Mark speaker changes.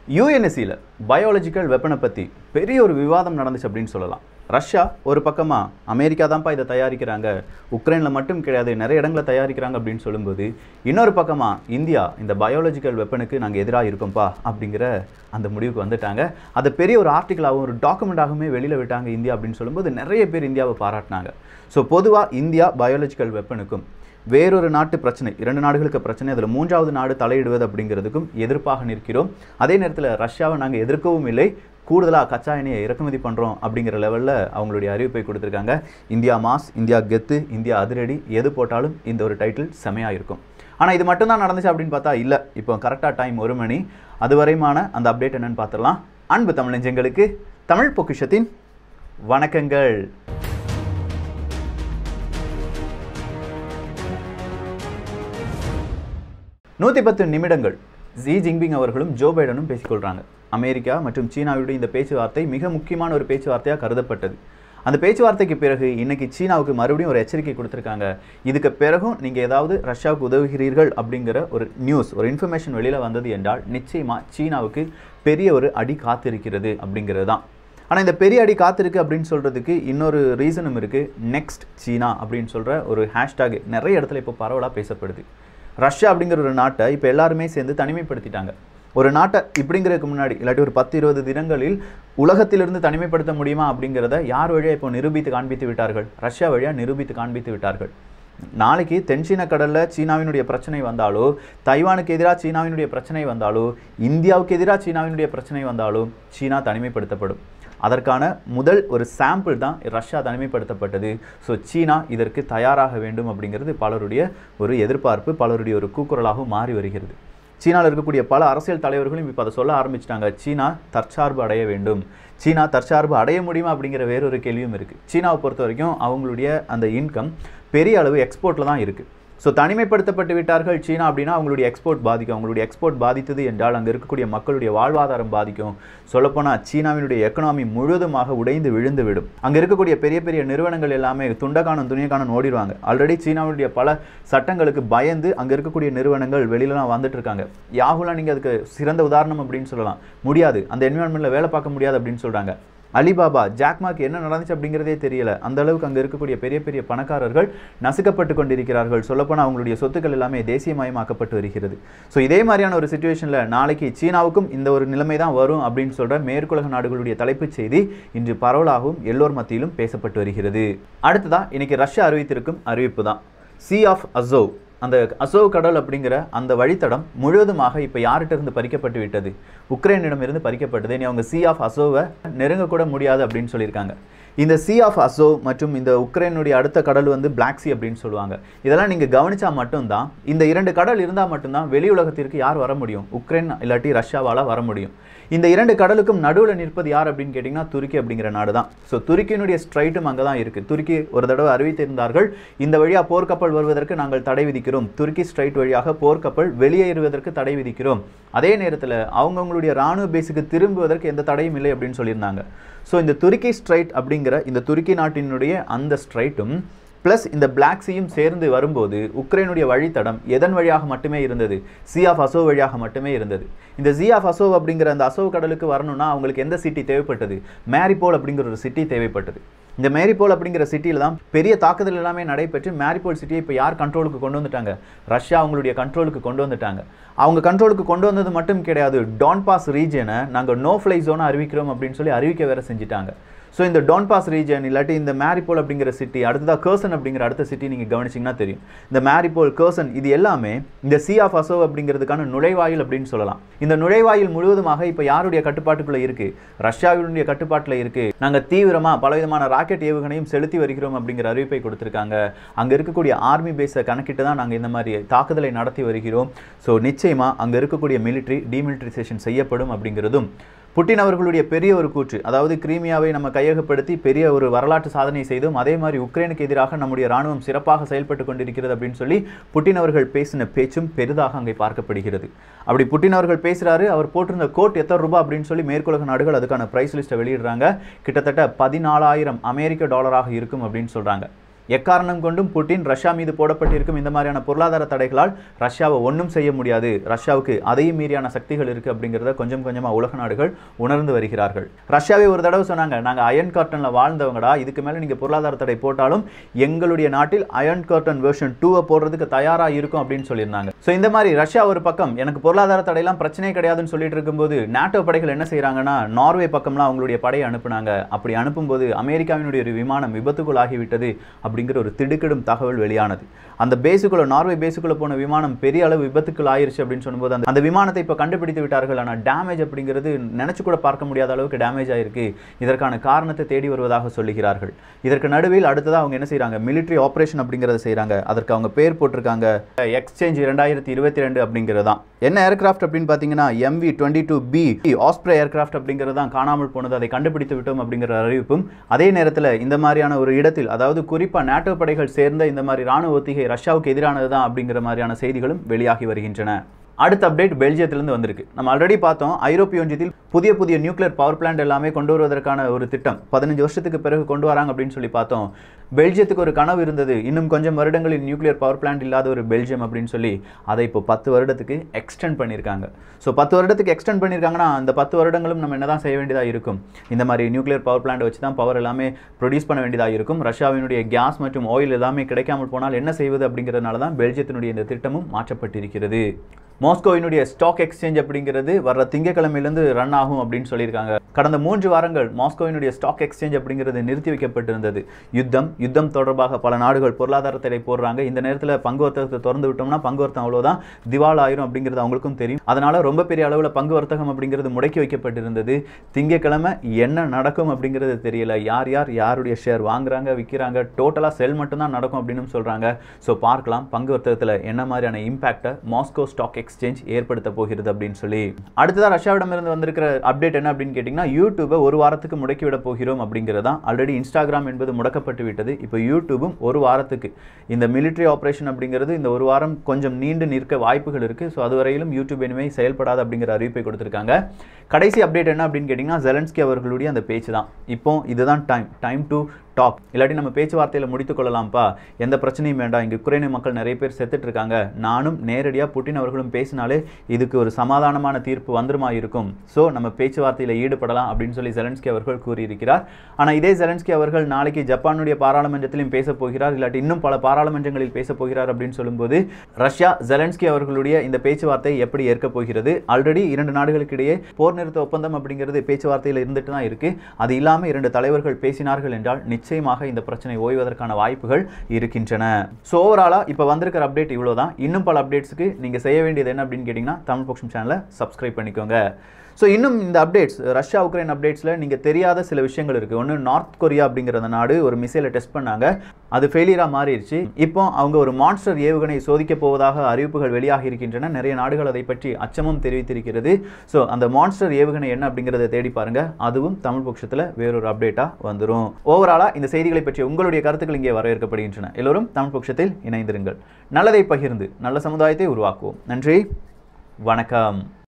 Speaker 1: யுஎன்எஸ்சியில் biological வெப்பனை பற்றி பெரிய ஒரு விவாதம் நடந்துச்சு அப்படின்னு சொல்லலாம். ரஷ்யா ஒரு பக்கமாக அமெரிக்கா தான்ப்பா இதை தயாரிக்கிறாங்க, உக்ரைனில் மட்டும் கிடையாது நிறைய இடங்களை தயாரிக்கிறாங்க அப்படின்னு சொல்லும்போது, இன்னொரு பக்கமாக இந்தியா இந்த பயாலஜிக்கல் வெப்பனுக்கு நாங்கள் எதிராக இருக்கோம்ப்பா அப்படிங்கிற அந்த முடிவுக்கு வந்துட்டாங்க. அதை பெரிய ஒரு ஆர்டிக்கலாகவும் ஒரு டாக்குமெண்ட்டாகவுமே வெளியில் விட்டாங்க இந்தியா அப்படின்னு சொல்லும்போது நிறைய பேர் இந்தியாவை பாராட்டினாங்க. ஸோ பொதுவாக இந்தியா பயாலஜிக்கல் வெப்பனுக்கும் வேறொரு நாட்டு பிரச்சனை, 2 நாடுகளுக்கு பிரச்சனை, அதில் 3வது நாடு தலையிடுவது அப்படிங்கிறதுக்கும் எதிர்ப்பாக நிற்கிறோம். அதே நேரத்தில் ரஷ்யாவை நாங்கள் எதிர்க்கவும் இல்லை, கூடுதலாக கச்சா எண்ணெயை இறக்குமதி பண்ணுறோம் அப்படிங்கிற லெவலில் அவங்களுடைய அறிவிப்பை கொடுத்துருக்காங்க. இந்தியா மாஸ், இந்தியா கெத்து, இந்தியா அதிரடி, எது போட்டாலும் இந்த ஒரு டைட்டில் செமையாக இருக்கும். ஆனால் இது மட்டும்தான் நடந்துச்சு அப்படின்னு பார்த்தா இல்லை. இப்போ கரெக்டாக டைம் 1 மணி. அதுவரைமான அந்த அப்டேட் என்னன்னு பார்த்துடலாம். அன்பு தமிழ் நெஞ்சங்களுக்கு தமிழ் பொக்கிஷத்தின் வணக்கங்கள். 110 நிமிடங்கள் ஜி ஜின்பிங் அவர்களும் ஜோ பைடனும் பேசிக்கொள்கிறாங்க. அமெரிக்கா மற்றும் சீனாவுடைய இந்த பேச்சுவார்த்தை மிக முக்கியமான ஒரு பேச்சுவார்த்தையாக கருதப்பட்டது. அந்த பேச்சுவார்த்தைக்கு பிறகு இன்னைக்கு சீனாவுக்கு மறுபடியும் ஒரு எச்சரிக்கை கொடுத்துருக்காங்க. இதுக்கு பிறகும் நீங்கள் ஏதாவது ரஷ்யாவுக்கு உதவுகிறீர்கள் அப்படிங்கிற ஒரு நியூஸ், ஒரு இன்ஃபர்மேஷன் வெளியில் வந்தது என்றால் நிச்சயமாக சீனாவுக்கு பெரிய ஒரு அடி காத்திருக்கிறது அப்படிங்கிறது தான். ஆனால் இந்த பெரிய அடி காத்திருக்கு அப்படின்னு சொல்கிறதுக்கு இன்னொரு ரீசனும் இருக்குது. நெக்ஸ்ட் சீனா அப்படின்னு சொல்கிற ஒரு ஹேஷ்டாக் நிறைய இடத்துல இப்போ பரவலாக பேசப்படுது. ரஷ்யா அப்படிங்கிற ஒரு நாட்டை இப்போ எல்லாருமே சேர்ந்து தனிமைப்படுத்திட்டாங்க. ஒரு நாட்டை இப்படிங்கிறதுக்கு முன்னாடி இல்லாட்டி ஒரு 10-20 தினங்களில் உலகத்திலிருந்து தனிமைப்படுத்த முடியுமா அப்படிங்கிறத யார் வழியாக இப்போ நிரூபித்து காண்பித்து விட்டார்கள்? ரஷ்யா வழியாக நிரூபித்து காண்பித்து விட்டார்கள். நாளைக்கு தென்சீன கடலில் சீனாவினுடைய பிரச்சனை வந்தாலோ, தைவானுக்கு எதிராக சீனாவினுடைய பிரச்சனை வந்தாலோ, இந்தியாவுக்கு எதிராக சீனாவினுடைய பிரச்சனை வந்தாலோ சீனா தனிமைப்படுத்தப்படும். அதற்கான முதல் ஒரு சாம்பிள் தான் ரஷ்யா தனிமைப்படுத்தப்பட்டது. ஸோ சீனா இதற்கு தயாராக வேண்டும் அப்படிங்கிறது பலருடைய ஒரு எதிர்பார்ப்பு, பலருடைய ஒரு கூக்குரலாகவும் மாறி வருகிறது. சீனாவில் இருக்கக்கூடிய பல அரசியல் தலைவர்களும் இப்போ அதை சொல்ல ஆரம்பிச்சிட்டாங்க. சீனா தற்சார்பு அடைய வேண்டும். சீனா தற்சார்பு அடைய முடியுமா அப்படிங்கிற வேறொரு கேள்வியும் இருக்குது. சீனாவை பொறுத்த வரைக்கும் அவங்களுடைய அந்த இன்கம் பெரிய அளவு எக்ஸ்போர்ட்டில் தான் இருக்குது. ஸோ தனிமைப்படுத்தப்பட்டு விட்டார்கள் சீனா அப்படின்னா அவங்களுடைய எக்ஸ்போர்ட் பாதிக்கும். அவங்களுடைய எக்ஸ்போர்ட் பாதித்தது என்றால் அங்கே இருக்கக்கூடிய மக்களுடைய வாழ்வாதாரம் பாதிக்கும். சொல்லப்போனால் சீனாவினுடைய எக்கனாமி முழுவதுமாக உடைந்து விழுந்து விடும். அங்கே இருக்கக்கூடிய பெரிய பெரிய நிறுவனங்கள் எல்லாமே துண்டக்கானம் துணியக்கானம் ஓடிடுவாங்க. ஆல்ரெடி சீனாவுடைய பல சட்டங்களுக்கு பயந்து அங்கே இருக்கக்கூடிய நிறுவனங்கள் வெளியிலலாம் வந்துட்டு இருக்காங்க. யாகுலாம் நீங்கள் அதுக்கு சிறந்த உதாரணம் அப்படின்னு சொல்லலாம். முடியாது, அந்த என்விரான்மெண்ட்டில் வேலை பார்க்க முடியாது அப்படின்னு சொல்கிறாங்க. அலிபாபா, ஜாக்மாக்கு என்ன நடந்துச்சு அப்படிங்கிறதே தெரியல. அந்த அளவுக்கு அங்கே இருக்கக்கூடிய பெரிய பெரிய பணக்காரர்கள் நசுக்கப்பட்டு கொண்டிருக்கிறார்கள். சொல்லப்போனால் அவங்களுடைய சொத்துக்கள் எல்லாமே தேசியமயமாக்கப்பட்டு வருகிறது. ஸோ இதே மாதிரியான ஒரு சிச்சுவேஷனில் நாளைக்கு சீனாவுக்கும் இந்த ஒரு நிலைமை தான் வரும் அப்படின்னு சொல்கிற மேற்குலக நாடுகளுடைய தலைப்புச் செய்தி இன்று பரவலாகவும் எல்லோர் மத்தியிலும் பேசப்பட்டு வருகிறது. அடுத்ததான் இன்னைக்கு ரஷ்யா அறிவித்திருக்கும் அறிவிப்பு தான் சி ஆஃப் அசோவ். அந்த அசோவ் கடல் அப்படிங்கிற அந்த வழித்தடம் முழுவதுமாக இப்போ யார்கிட்ட இருந்து பறிக்கப்பட்டு விட்டது? உக்ரைனிடமிருந்து பறிக்கப்பட்டது. நீ அவங்க சி ஆஃப் அசோவை நெருங்கக்கூட முடியாது அப்படின்னு சொல்லியிருக்காங்க. இந்த சி ஆஃப் அசோவ் மற்றும் இந்த உக்ரைனுடைய அடுத்த கடல் வந்து பிளாக் சி அப்படின்னு சொல்லுவாங்க. இதெல்லாம் நீங்கள் கவனிச்சா மட்டும்தான், இந்த 2 கடல் இருந்தால் மட்டும்தான் வெளி உலகத்திற்கு யார் வர முடியும்? உக்ரைன் இல்லாட்டி ரஷ்யாவால் வர முடியும். இந்த 2 கடலுக்கும் நடுவில் நிற்பது யார் அப்படின்னு கேட்டிங்கன்னா துருக்கி அப்படிங்கிற நாடு தான். ஸோ துருக்கியினுடைய ஸ்ட்ரைட்டும் அங்கே தான் இருக்குது. துருக்கி ஒரு தடவை அறிவித்திருந்தார்கள், இந்த வழியாக போர்க்கப்பல் வருவதற்கு நாங்கள் தடை விதிக்கிறோம், துருக்கி ஸ்ட்ரைட் வழியாக போர்க்கப்பல் வெளியேறுவதற்கு தடை விதிக்கிறோம். அதே நேரத்தில் அவங்கவுங்களுடைய இராணுவ பேஸுக்கு திரும்புவதற்கு எந்த தடையும் இல்லை அப்படின்னு சொல்லியிருந்தாங்க. ஸோ இந்த துருக்கி ஸ்ட்ரைட் அப்படிங்கிற இந்த துருக்கி நாட்டினுடைய அந்த ஸ்ட்ரைட்டும் ப்ளஸ் இந்த பிளாக் சீயும் சேர்ந்து வரும்போது உக்ரைனுடைய வழித்தடம் எதன் வழியாக மட்டுமே இருந்தது? சி ஆஃப் அசோவ் வழியாக மட்டுமே இருந்தது. இந்த சி ஆஃப் அசோவ் அப்படிங்கிற அந்த அசோவ் கடலுக்கு வரணும்னா அவங்களுக்கு எந்த சிட்டி தேவைப்பட்டது? மேரிபோல் அப்படிங்கிற ஒரு சிட்டி தேவைப்பட்டது. இந்த மேரிபோல் அப்படிங்கிற சிட்டியில் தான் பெரிய தாக்குதல் எல்லாமே நடைபெற்று மேரிபோல் சிட்டியை இப்போ யார் கண்ட்ரோலுக்கு கொண்டு வந்துட்டாங்க? ரஷ்யா அவங்களுடைய கண்ட்ரோலுக்கு கொண்டு வந்துட்டாங்க. அவங்க கண்ட்ரோலுக்கு கொண்டு வந்தது மட்டும் கிடையாது, டான்பாஸ் ரீஜனை நாங்கள் நோ ஃப்ளை ஜோனாக அறிவிக்கிறோம் அப்படின்னு சொல்லி அறிவிக்க வேற செஞ்சுட்டாங்க. ஸோ இந்த டான்பாஸ் ரீஜன் இல்லாட்டி இந்த மேரிபோல் அப்படிங்கிற சிட்டி, அடுத்ததாக கர்சன் அப்படிங்கிற அடுத்த சிட்டி நீங்கள் கவனிச்சிங்கன்னா தெரியும். இந்த மேரிபோல், கர்சன் இது எல்லாமே இந்த சி ஆஃப் அசோவ் அப்படிங்கிறதுக்கான நுழைவாயில் அப்படின்னு சொல்லலாம். இந்த நுழைவாயில் முழுவதுமாக இப்போ யாருடைய கட்டுப்பாட்டுக்குள்ளே இருக்குது? ரஷ்யாவினுடைய கட்டுப்பாட்டில் இருக்குது. நாங்கள் தீவிரமாக பலவிதமான ராக்கெட் ஏவுகணையும் செலுத்தி வருகிறோம் அப்படிங்கிற அறிவிப்பை கொடுத்துருக்காங்க. அங்கே இருக்கக்கூடிய ஆர்மி பேஸை கணக்கிட்டு தான் நாங்கள் இந்த மாதிரி தாக்குதலை நடத்தி வருகிறோம். ஸோ நிச்சயமாக அங்கே இருக்கக்கூடிய மிலிட்ரி டீமிலிட்ரைசேஷன் செய்யப்படும் அப்படிங்கிறதும் புட்டின் அவர்களுடைய பெரிய ஒரு கூற்று. அதாவது கிரீமியாவை நம்ம கையகப்படுத்தி பெரிய ஒரு வரலாற்று சாதனை செய்தோம், அதே மாதிரி உக்ரைனுக்கு எதிராக நம்முடைய ராணுவம் சிறப்பாக செயல்பட்டு கொண்டிருக்கிறது அப்படின்னு சொல்லி புட்டின் அவர்கள் பேசின பேச்சும் பெரிதாக அங்கே பார்க்கப்படுகிறது. அப்படி புட்டின் அவர்கள் பேசுகிறாரு. அவர் போட்டிருந்த கோட் எத்தனை ரூபாய் அப்படின்னு சொல்லி மேற்குலக நாடுகள் அதுக்கான ப்ரைஸ் லிஸ்ட்டை வெளியிடுறாங்க. கிட்டத்தட்ட $14,000 அமெரிக்க டாலராக இருக்கும் அப்படின்னு சொல்கிறாங்க. எக்காரணம் கொண்டும் புட்டின் ரஷ்யா மீது போடப்பட்டிருக்கும் இந்த மாதிரியான பொருளாதார தடைகளால் ரஷ்யாவை ஒன்றும் செய்ய முடியாது, ரஷ்யாவுக்கு அதையும் மீறியான சக்திகள் இருக்கு அப்படிங்கிறத கொஞ்சம் கொஞ்சமாக உலக நாடுகள் உணர்ந்து வருகிறார்கள். ரஷ்யாவே ஒரு தடவை சொன்னாங்க, நாங்கள் அயர்ன் கார்டன்ல வாழ்ந்தவங்கடா, இதுக்கு மேலே நீங்கள் பொருளாதார தடை போட்டாலும் எங்களுடைய நாட்டில் அயர்ன் கார்டன் வெர்ஷன் 2 போடுறதுக்கு தயாராக இருக்கும் அப்படின்னு சொல்லியிருந்தாங்க. ஸோ இந்த மாதிரி ரஷ்யா ஒரு பக்கம் எனக்கு பொருளாதார தடையெல்லாம் பிரச்சனையே கிடையாதுன்னு சொல்லிட்டு இருக்கும்போது நாட்டோ படைகள் என்ன செய்யறாங்கன்னா நார்வே பக்கம்லாம் அவங்களுடைய படையை அனுப்புனாங்க. அப்படி அனுப்பும்போது அமெரிக்காவினுடைய ஒரு விமானம் விபத்துக்குள்ளாகிவிட்டது அப்படிங்கிற ஒரு திடுக்கிடும் தகவல் வெளியானது. அந்த பேஸுக்குள்ள நார்வே பேஸுக்குள்ள போன விமானம் பெரிய அளவு விபத்துக்குள் ஆயிருச்சு அப்படின்னு சொல்லும்போது அந்த விமானத்தை இப்போ கண்டுபிடித்து விட்டார்கள். ஆனால் டேமேஜ் அப்படிங்கிறது நினைச்சு கூட பார்க்க முடியாத அளவுக்கு டேமேஜ் ஆயிருக்கு. இதற்கான காரணத்தை தேடி வருவதாக சொல்லுகிறார்கள். இதற்கு நடுவில் அடுத்ததாக அவங்க என்ன செய்யறாங்க, மிலிட்டரி ஆபரேஷன் அப்படிங்கிறத செய்யறாங்க. அதற்கு அவங்க பேர் போட்டிருக்காங்க எக்ஸ்சேஞ்ச் 2022 அப்படிங்கிறது தான். என்ன ஏர்கிராஃப்ட் அப்படின்னு பார்த்தீங்கன்னா MV-22B ஆஸ்ப்ரே ஏர்கிராஃப்ட் அப்படிங்கிறது தான் காணாமல் போனது. அதை கண்டுபிடித்து விட்டோம் அப்படிங்கிற அறிவிப்பும் அதே நேரத்தில் இந்த மாதிரியான ஒரு இடத்தில், அதாவது குறிப்பாக நாட்டோ படைகள் சேர்ந்த இந்த மாதிரி ராணுவ ஒத்திகை ரஷ்யாவுக்கு எதிரானது தான் அப்படிங்கிற மாதிரியான செய்திகளும் வெளியாகி வருகின்றன. அடுத்த அப்டேட் பெல்ஜியத்திலிருந்து வந்திருக்கு. நம்ம ஆல்ரெடி பார்த்தோம், ஐரோப்பிய ஒன்றியத்தில் புதிய நியூக்ளியர் பவர் பிளான்ட் எல்லாமே கொண்டு வருவதற்கான ஒரு திட்டம் 15 வருஷத்துக்கு பிறகு கொண்டு வராங்க அப்படின்னு சொல்லி பார்த்தோம். பெல்ஜியத்துக்கு ஒரு கனவு இருந்தது, இன்னும் கொஞ்சம் வருடங்களில் நியூக்ளியர் பவர் பிளான்ட் இல்லாத ஒரு பெல்ஜியம் அப்படின்னு சொல்லி அதை இப்போ 10 வருடத்துக்கு எக்ஸ்டெண்ட் பண்ணியிருக்காங்க. ஸோ 10 வருடத்துக்கு எக்ஸ்டெண்ட் பண்ணியிருக்காங்கன்னா அந்த 10 வருடங்களும் நம்ம என்ன தான் செய்ய வேண்டியதாக இருக்கும், இந்த மாதிரி நியூக்ளியர் பவர் பிளான்ட் வச்சு தான் பவர் எல்லாமே ப்ரொடியூஸ் பண்ண வேண்டியதாக இருக்கும். ரஷ்யாவினுடைய கேஸ் மற்றும் ஆயில் எல்லாமே கிடைக்காமல் போனால் என்ன செய்வது அப்படிங்கிறதுனால தான் பெல்ஜியத்தினுடைய இந்த திட்டமும் மாற்றப்பட்டிருக்கிறது. மாஸ்கோவினுடைய ஸ்டாக் எக்ஸ்சேஞ்ச் அப்படிங்கிறது வர்ற திங்கக்கிழமையிலிருந்து ரன் ஆகும் அப்படின்னு சொல்லியிருக்காங்க. கடந்த 3 வாரங்கள் மாஸ்கோவினுடைய ஸ்டாக் எக்ஸ்சேஞ்ச் அப்படிங்கிறது நிறுத்தி வைக்கப்பட்டிருந்தது. யுத்தம் தொடர்பாக பல நாடுகள் பொருளாதார தடை போடுறாங்க. இந்த நேரத்தில் பங்கு வர்த்தகத்தை திறந்து விட்டோம்னா பங்கு வர்த்தகம் அவ்வளோதான் திவால் ஆயிரும் அப்படிங்கிறது அவங்களுக்கும் தெரியும். அதனால ரொம்ப பெரிய அளவில் பங்கு வர்த்தகம் அப்படிங்கிறது முடக்கி வைக்கப்பட்டிருந்தது. திங்கக்கிழமை என்ன நடக்கும் அப்படிங்கிறது தெரியல. யாருடைய ஷேர் வாங்குறாங்க விற்கிறாங்க, டோட்டலாக செல் மட்டும்தான் நடக்கும் அப்படின்னு சொல்றாங்க. ஸோ பார்க்கலாம் பங்கு வர்த்தகத்தில் என்ன மாதிரியான இம்பாக்டை மாஸ்கோ ஸ்டாக் எக்ஸ்சேஞ்ச் ஏற்படுத்த போகிறது அப்படின்னு சொல்லி. அடுத்ததாக ரஷ்யாவிடமிருந்து வந்திருக்கிற அப்டேட் என்ன அப்படின்னு கேட்டிங்கன்னா, யூடியூபை ஒரு வாரத்துக்கு முடக்கிவிட போகிறோம் அப்படிங்கிறதா. ஆல்ரெடி இன்ஸ்டாகிராம் என்பது முடக்கப்பட்டு விட்டது. இப்போ யூடியூபும் ஒரு வாரத்துக்கு, இந்த மிலிட்டரி ஆபரேஷன் அப்படிங்கிறது இந்த ஒரு வாரம் கொஞ்சம் நீண்டு நிற்க வாய்ப்புகள் இருக்கு. ஸோ அதுவரையிலும் யூடியூப் இனிமே செயல்படாது அப்படிங்கிற அறிவிப்பை கொடுத்திருக்காங்க. கடைசி அப்டேட் என்ன அப்படின்னு கேட்டிங்கன்னா, ஜெலன்ஸ்கி அவர்களுடைய அந்த பேச்சு தான். இப்போ இதுதான் டைம் டு டாக், இல்லாட்டி நம்ம பேச்சுவார்த்தையில் முடித்துக் கொள்ளலாம்ப்பா, எந்த பிரச்சனையும் வேண்டாம், இங்கே உக்ரைன் மக்கள் நிறைய பேர் செத்துட்டு இருக்காங்க, நானும் நேரடியாக புட்டின் அவர்களும் பேசினாலே இதுக்கு ஒரு சமாதானமான தீர்ப்பு வந்துருமா இருக்கும், ஸோ நம்ம பேச்சுவார்த்தையில் ஈடுபடலாம் அப்படின்னு சொல்லி ஜெலன்ஸ்கி அவர்கள் கூறியிருக்கிறார். ஆனால் இதே ஜெலன்ஸ்கி அவர்கள் நாளைக்கு ஜப்பானுடைய பாராளுமன்றத்திலும் பேச போகிறார், இல்லாட்டி இன்னும் பல பாராளுமன்றங்களில் பேச போகிறார் அப்படின்னு சொல்லும்போது ரஷ்யா ஜெலன்ஸ்கி அவர்களுடைய இந்த பேச்சுவார்த்தை எப்படி ஏற்க போகிறது? ஆல்ரெடி 2 நாடுகளுக்கு இடையே போர் நிறுத்த ஒப்பந்தம் அப்படிங்கிறது பேச்சுவார்த்தையில் இருந்துட்டு தான் இருக்கு. அது இல்லாமல் 2 தலைவர்கள் பேசினார்கள் என்றால் நிச்சயமாக இந்த பிரச்சனை ஓய்வதற்கான வாய்ப்புகள் இருக்கின்றன. ஸோ ஓவராலாக இப்போ வந்திருக்கிற அப்டேட் இவ்வளோதான். இன்னும் பல அப்டேட்ஸுக்கு நீங்கள் செய்ய வேண்டியது என்ன அப்படின்னு கேட்டிங்கன்னா, தமிழ் பொக்கிஷம் சேனலை சப்ஸ்கிரைப் பண்ணிக்கோங்க. ஸோ இன்னும் இந்த அப்டேட்ஸ், ரஷ்யா உக்ரைன் அப்டேட்ஸில் நீங்கள் தெரியாத சில விஷயங்கள் இருக்குது. ஒன்று, நார்த் கொரியா அப்படிங்கிற நாடு ஒரு மிசைலை டெஸ்ட் பண்ணாங்க, அது ஃபெயிலியராக மாறிடுச்சு. இப்போ அவங்க ஒரு மான்ஸ்டர் ஏவுகணை சோதிக்க போவதாக அறிவிப்புகள் வெளியாகி இருக்கின்றன. நிறைய நாடுகள் அதை பற்றி அச்சமும் தெரிவித்திருக்கிறது. ஸோ அந்த மான்ஸ்டர் ஏவுகணை என்ன அப்படிங்கிறத தேடி பாருங்க, அதுவும் தமிழ் பட்சத்தில் வேறொரு அப்டேட்டாக வந்துடும். ஓவராலாக இந்த செய்திகளை பற்றி உங்களுடைய கருத்துக்கள் இங்கே வரவேற்கப்படுகின்றன. எல்லோரும் தமிழ் பட்சத்தில் இணைந்திருங்கள். நல்லதை பகிர்ந்து நல்ல சமுதாயத்தை உருவாக்குவோம். நன்றி, வணக்கம்.